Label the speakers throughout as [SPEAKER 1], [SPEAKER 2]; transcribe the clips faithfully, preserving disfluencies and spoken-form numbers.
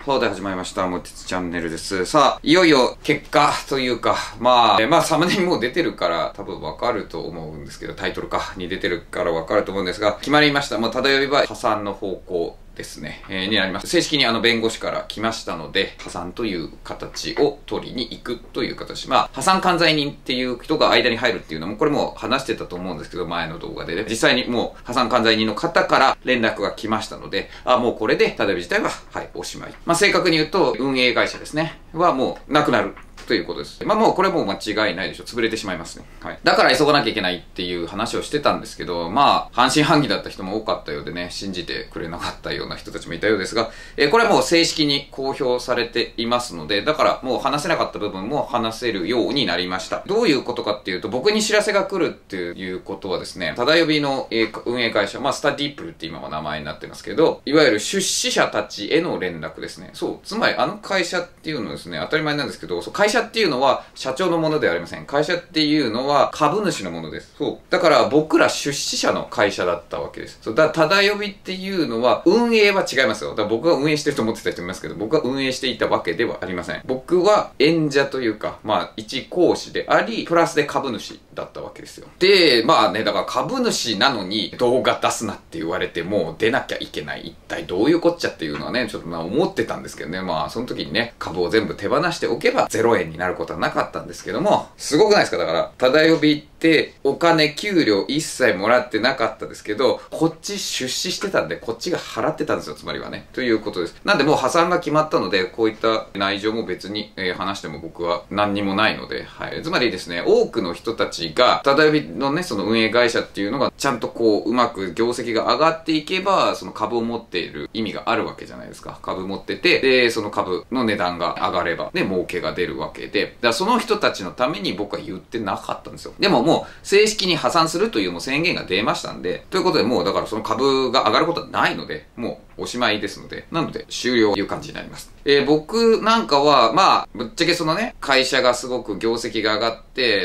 [SPEAKER 1] はい、で始まりました。もてつチャンネルです。さあ、いよいよ結果というか、まあ、えまあ、サムネにもう出てるから多分わかると思うんですけど、タイトルかに出てるからわかると思うんですが、決まりました。もう漂いは破産の方向ですね、えー、になります。正式にあの弁護士から来ましたので、破産という形を取りに行くという形。まあ、破産管財人っていう人が間に入るっていうのも、これも話してたと思うんですけど、前の動画でね、実際にもう破産管財人の方から連絡が来ましたので、あ、もうこれで、漂い自体は、はい、おしまい。まあ、正確に言うと、運営会社ですね、はもうなくなる。ということです。まあもうこれも間違いないでしょ。潰れてしまいますね。はい。だから急がなきゃいけないっていう話をしてたんですけど、まあ、半信半疑だった人も多かったようでね、信じてくれなかったような人たちもいたようですが、えー、これはもう正式に公表されていますので、だからもう話せなかった部分も話せるようになりました。どういうことかっていうと、僕に知らせが来るっていうことはですね、漂びの運営会社、まあスタディープルって今は名前になってますけど、いわゆる出資者たちへの連絡ですね。そう。つまりあの会社っていうのはですね、当たり前なんですけど、そう会社っていうのは、社長のものではありません。会社っていうのは株主のものです。そう。だから僕ら出資者の会社だったわけです。そう。だから漂びっていうのは運営は違いますよ。だから僕が運営してると思ってた人いますけど、僕が運営していたわけではありません。僕は演者というか、まあ一講師であり、プラスで株主だったわけですよ。で、まあね、だから株主なのに動画出すなって言われても出なきゃいけない。一体どういうこっちゃっていうのはね、ちょっとまあ思ってたんですけどね。まあその時にね、株を全部手放しておけばゼロえんになることはなかった。ったんですけども、すごくないですか？だから、漂びってお金、給料一切もらってなかったですけど、こっち出資してたんで、こっちが払ってたんですよ、つまりはね。ということです。なんでもう破産が決まったので、こういった内情も別に、えー、話しても僕は何にもないので、はい。つまりですね、多くの人たちが、漂びのね、その運営会社っていうのが、ちゃんとこう、うまく業績が上がっていけば、その株を持っている意味があるわけじゃないですか。株持ってて、で、その株の値段が上がれば、で、儲けが出るわけで、だからその人たちのために僕は言ってなかったんですよ。でももう正式に破産するというもう宣言が出ましたんで、ということでもうだからその株が上がることはないので、もうおしまいですので、なので終了という感じになります。えー、僕なんかは、まあ、ぶっちゃけそのね、会社がすごく業績が上がって、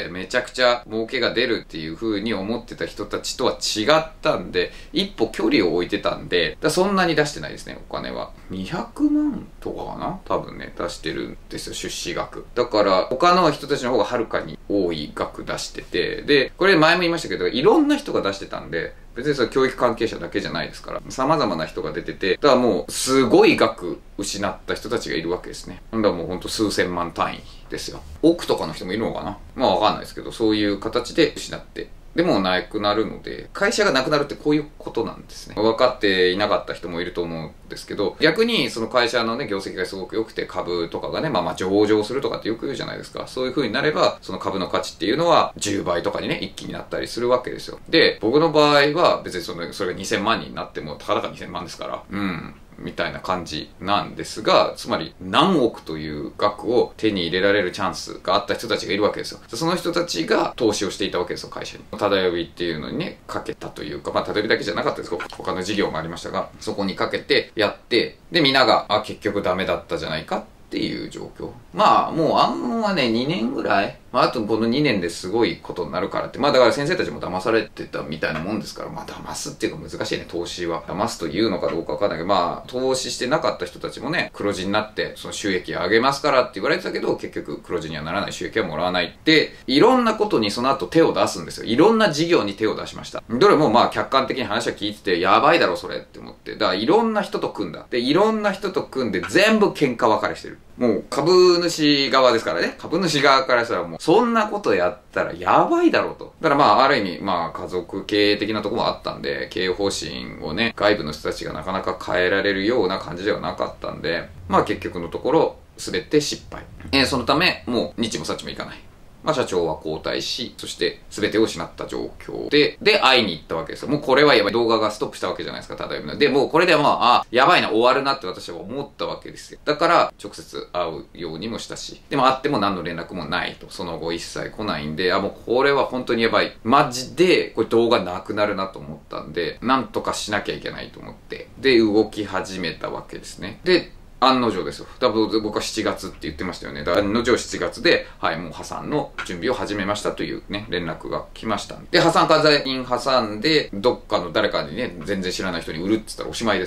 [SPEAKER 1] めちゃくちゃ儲けが出るっていう風に思ってた人たちとは違ったんで、一歩距離を置いてたんで、だそんなに出してないですね、お金は。にひゃくまんとかかな？多分ね、出してるんですよ、出資額。だから、他の人たちの方がはるかに多い額出してて、で、これ前も言いましたけど、いろんな人が出してたんで、別にそれ教育関係者だけじゃないですから、様々な人が出てて、だからもう、すごい額失った人たちがいるわけですね。だからもうほんと数千万単位ですよ。億とかの人もいるのかな？まあわかんないですけど、そういう形で失って。でもなくなるので、会社がなくなるってこういうことなんですね。分かっていなかった人もいると思うんですけど、逆にその会社のね、業績がすごく良くて株とかがね、まあまあ上場するとかってよく言うじゃないですか。そういう風になれば、その株の価値っていうのはじゅうばいとかにね、一気になったりするわけですよ。で、僕の場合は別にその、それがにせんまんになっても、たかだかにせんまんですから、うん。みたいな感じなんですが、つまり何億という額を手に入れられるチャンスがあった人たちがいるわけですよ。その人たちが投資をしていたわけですよ、会社に。漂びっていうのにね、かけたというか、まあ漂びだけじゃなかったですけど、他の事業もありましたが、そこにかけてやって、で、みんなが、あ、結局ダメだったじゃないかっていう状況。まあ、もう暗号はね、にねんぐらいまあ、あとこのにねんですごいことになるからって。まあだから先生たちも騙されてたみたいなもんですから、まあ騙すっていうか難しいね、投資は。騙すというのかどうかわかんないけど、まあ、投資してなかった人たちもね、黒字になって、その収益を上げますからって言われてたけど、結局黒字にはならない収益はもらわないって、いろんなことにその後手を出すんですよ。いろんな事業に手を出しました。どれもまあ客観的に話は聞いてて、やばいだろそれって思って。だからいろんな人と組んだ。で、いろんな人と組んで全部喧嘩別れしてる。もう株主側ですからね。株主側からしたらもう、そんなことやったらやばいだろうと。だからまあ、ある意味、まあ、家族経営的なところもあったんで、経営方針をね、外部の人たちがなかなか変えられるような感じではなかったんで、まあ結局のところ、すべて失敗。えー、そのため、もう、日もさっちもいかない。まあ社長は交代し、そして全てを失った状況で、で、会いに行ったわけですよ。もうこれはやばい。動画がストップしたわけじゃないですか、ただいま。で、もうこれでまあ、あ、やばいな、終わるなって私は思ったわけですよ。だから、直接会うようにもしたし、でも会っても何の連絡もないと。その後一切来ないんで、あ、もうこれは本当にやばい。マジで、これ動画なくなるなと思ったんで、なんとかしなきゃいけないと思って、で、動き始めたわけですね。で、案の定ですよ。多分僕はしちがつって言ってましたよね。だから案の定しちがつで、はい、もう破産の準備を始めましたというね、連絡が来ました。で、破産管財人挟んで、どっかの誰かにね、全然知らない人に売るって言ったらおしまいですから。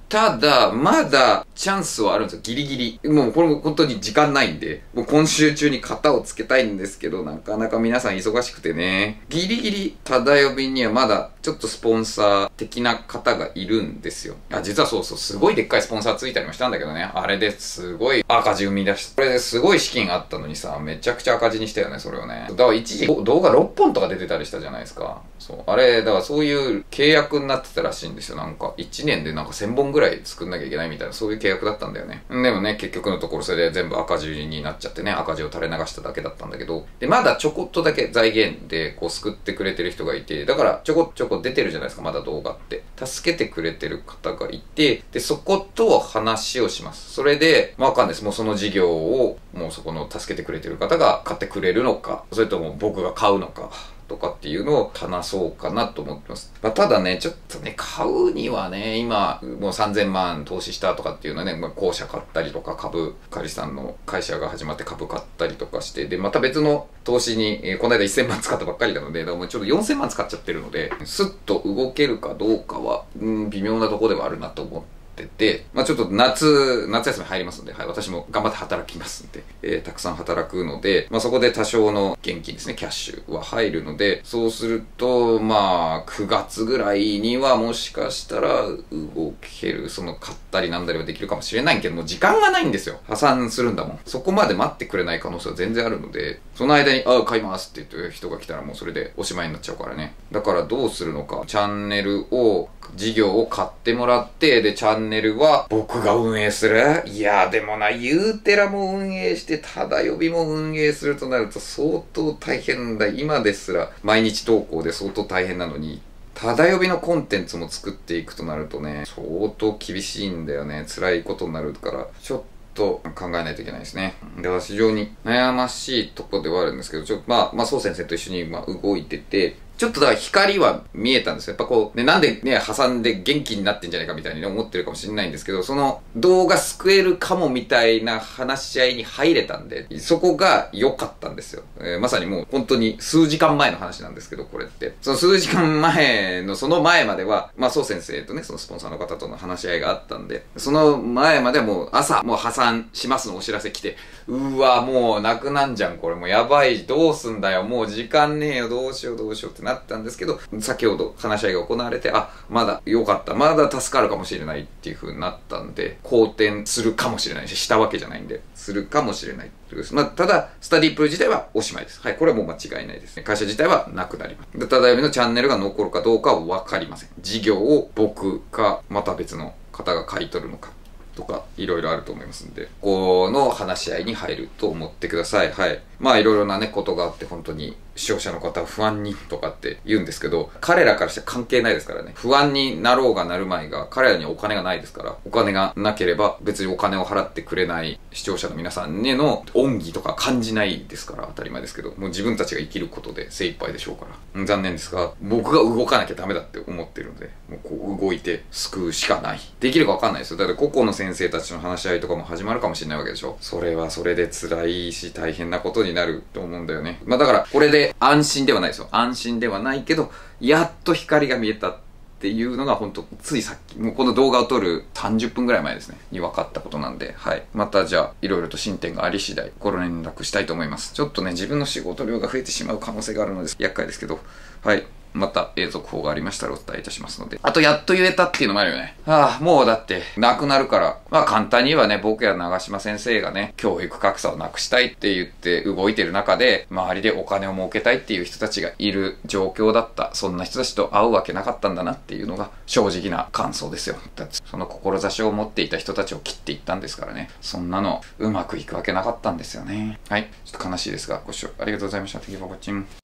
[SPEAKER 1] ただ、まだチャンスはあるんですよ。ギリギリ。もうこれも本当に時間ないんで、もう今週中に型をつけたいんですけど、なかなか皆さん忙しくてね。ギリギリ、ただ呼びにはまだちょっとスポンサー的な方がいるんですよ。あ、実はそうそう、すごいでっかいスポンサーついたりもしたんだけどね。あれですごい赤字生み出して、これですごい資金あったのにさ、めちゃくちゃ赤字にしたよね、それをね。だから一時動画ろっぽんとか出てたりしたじゃないですか。そう。あれ、だからそういう契約になってたらしいんですよ。なんか、いちねんでなんかせんぼんぐらい作んなきゃいけないみたいな、そういう契約だったんだよね。でもね、結局のところそれで全部赤字になっちゃってね、赤字を垂れ流しただけだったんだけど、で、まだちょこっとだけ財源でこう救ってくれてる人がいて、だからちょこちょこ出てるじゃないですか、まだ動画って。助けてくれてる方がいて、で、そこと話をします。それで、まあわかんないです。もうその事業を、もうそこの助けてくれてる方が買ってくれるのか、それとも僕が買うのか、とかっていうのを話そうかなと思ってます。まあ、ただね、ちょっとね、買うにはね、今、もうさんぜんまん投資したとかっていうのはね、まあ、公社買ったりとか、株、カリさんの会社が始まって株買ったりとかして、で、また別の投資に、えー、この間せんまん使ったばっかりなので、だからもうちょっとよんせんまん使っちゃってるので、スッと動けるかどうかは、うん、微妙なとこではあるなと思って、てて、まあちょっと夏、夏休み入りますんで、はい、私も頑張って働きますんで、えー、たくさん働くので、まあそこで多少の現金ですね、キャッシュは入るので、そうすると、まあくがつぐらいにはもしかしたら動ける、その買ったりなんだりはできるかもしれないけども、時間がないんですよ。破産するんだもん。そこまで待ってくれない可能性は全然あるので、その間に、ああ、買いますって言って人が来たらもうそれでおしまいになっちゃうからね。だからどうするのか、チャンネルを、事業を買ってもらって、で、チャンネルは僕が運営する？いや、でもな、ユーテラも運営して、ただ呼びも運営するとなると相当大変だ。今ですら毎日投稿で相当大変なのに、ただ呼びのコンテンツも作っていくとなるとね、相当厳しいんだよね。辛いことになるから、ちょっと考えないといけないですね。では非常に悩ましいとこではあるんですけど、ちょっとまあ、まあ、そう先生と一緒にまあ動いてて、ちょっとだから光は見えたんですよ。やっぱこう、ね、なんでね、挟んで元気になってんじゃないかみたいに、ね、思ってるかもしれないんですけど、その動画救えるかもみたいな話し合いに入れたんで、そこが良かったんですよ。えー、まさにもう本当に数時間前の話なんですけど、これって。その数時間前のその前までは、まあそう先生とね、そのスポンサーの方との話し合いがあったんで、その前まではもう朝、もう破産しますのお知らせ来て、うわ、もうなくなんじゃん、これもうやばい、どうすんだよ、もう時間ねえよ、どうしようどうしようってなったんですけど、先ほど話し合いが行われて、あ、まだ良かった、まだ助かるかもしれないっていう風になったんで、好転するかもしれないし、したわけじゃないんで、するかもしれないっていうです。まあ、ただ、スタディプル自体はおしまいです。はい、これはもう間違いないですね。会社自体はなくなります。で、ただよりのチャンネルが残るかどうかはわかりません。事業を僕か、また別の方が買い取るのか。とか、いろいろあると思いますんで、この話し合いに入ると思ってください。はい。まあ、いろいろなね、ことがあって、本当に、視聴者の方は不安にとかって言うんですけど、彼らからして関係ないですからね。不安になろうがなるまいが、彼らにはお金がないですから、お金がなければ別にお金を払ってくれない視聴者の皆さんへの恩義とか感じないですから、当たり前ですけど、もう自分たちが生きることで精一杯でしょうから。残念ですが、僕が動かなきゃダメだって思ってるので、もうこう動いて救うしかない。できるかわかんないですよ。だって個々の先生たちの話し合いとかも始まるかもしれないわけでしょ。それはそれで辛いし大変なことになると思うんだよね。まあだから、これで安心ではないですよ。安心ではないけど、やっと光が見えたっていうのが本当ついさっき、もうこの動画を撮るさんじゅっぷんぐらい前ですね、に分かったことなんで、はい。またじゃあ、いろいろと進展があり次第、ご連絡したいと思います。ちょっとね、自分の仕事量が増えてしまう可能性があるので、厄介ですけど、はい。また、えー、続報がありましたらお伝えいたしますので。あと、やっと言えたっていうのもあるよね。ああ、もうだって、なくなるから。まあ、簡単に言えばね、僕や長島先生がね、教育格差をなくしたいって言って動いてる中で、周りでお金を儲けたいっていう人たちがいる状況だった。そんな人たちと会うわけなかったんだなっていうのが、正直な感想ですよ。だってその志を持っていた人たちを切っていったんですからね。そんなの、うまくいくわけなかったんですよね。はい。ちょっと悲しいですが、ご視聴ありがとうございました。Thank you for watching.